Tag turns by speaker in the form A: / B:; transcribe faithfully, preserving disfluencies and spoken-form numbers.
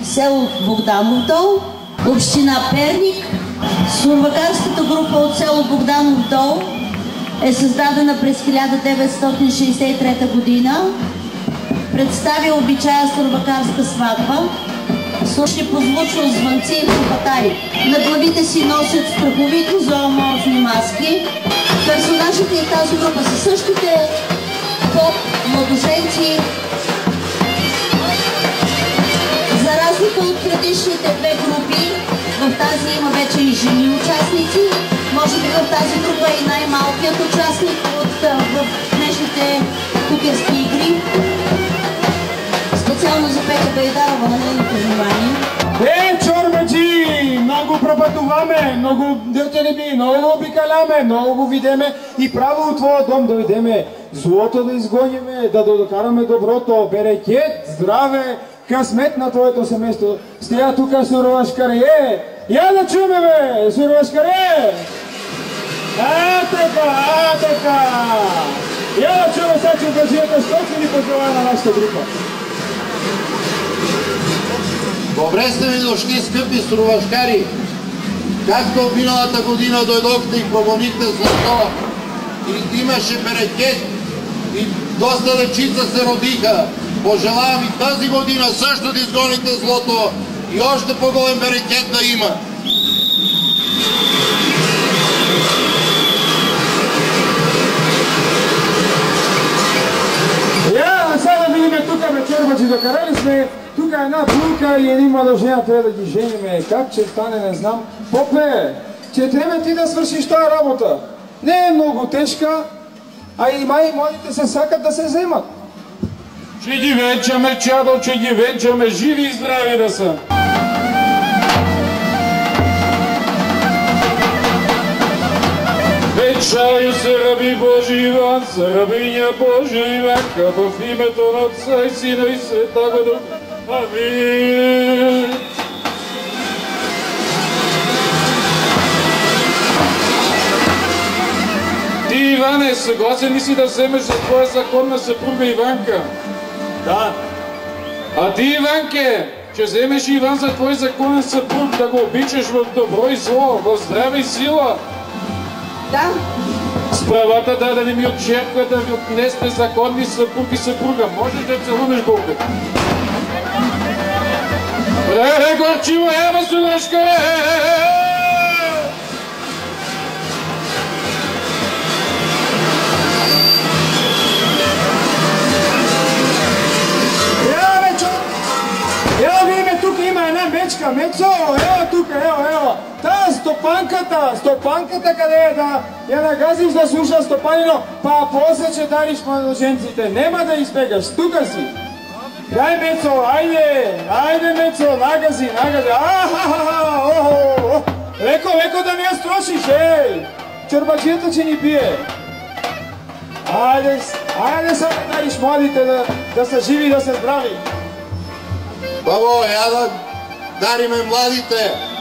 A: село Богданов дол, община Перник. Сурвакарската група от село Богданов дол е създадена през хиляда деветстотин шейсет и трета година. Представя обичая сурвакарска сватба. Слушни по звучно звънци и хлопатари. На главите си носят страховити зооморфни маски. Персонажите в тази група са същите поп, младоженци. За разлика от предишните две групи, в тази има вече и жени участници. Може би в тази група е и най-малкият участник от в днешните кукерски игри. Специално за Петя Байдарова на нейното внимание.
B: Е, чорбаджи! Много пропътуваме, много дъртелеби, много обикаляме, много го видиме и право от твоя дом да видиме. Злото да изгониме, да докараме доброто, берекет, здраве, късмет на твоето семейство. Стия тука Сурвашкаре! Я да чуме, бе! Сурвашкаре! А, така, а, така! Я да чуме сега чорбаджията, що си ни пожелая на нашата група.
C: Добре сте ми дошли, скъпи сурвашкари! Както миналата година дойдохте и промонихте злато, и имаше берекет, и доста дечица се родиха. Пожелавам и тази година също да изгоните злото и още по-голям берекет да има.
B: Я, сега да видим тук вечербачи, докарали сме тук една булка и един младожена, трябва да ги жениме. Как че стане, не знам. Попе, че трябва ти да свършиш тази работа. Не е много тежка, а и май младите се сакат да се вземат.
D: Че ги венчаме, чадо, че ги венчаме, живи и здрави да са. Венчаю се, раби Божи Иван, се рабиня Божия Иванка, в името на Отца и Сина и Святаго Духа. Амин. Ти, Иване, съгласен ли си да вземеш за твоя законна съпруга Иванка?
B: Да.
D: А ти, Иванке, че вземеш Иван за твой законен съпруг, да го обичаш в добро и зло, в здраве и сила?
A: Да.
D: С правата дадени ми от черква да ви отнесте законни съпруг и съпруга. Можеш да целунеш булката. Ре, горчиво, ева, Сурвашка, ре!
B: Ево видиме, тук има една мечка, мецо, ево тук, ево, ево. Та стопанката, стопанката къде е да я нагазиш да слуша стопанино, па после че дариш младоженците, нема да избегаш, тука си. Дай, мецо, айде, айде, мецо, нагази, нагази, ахахаха, охо, леко, леко да не я строшиш, ей, чорбаджията че ни бие. Айде, айде са да дариш младите да, да са живи и да са здрави.
C: Бабо, я да дариме младите.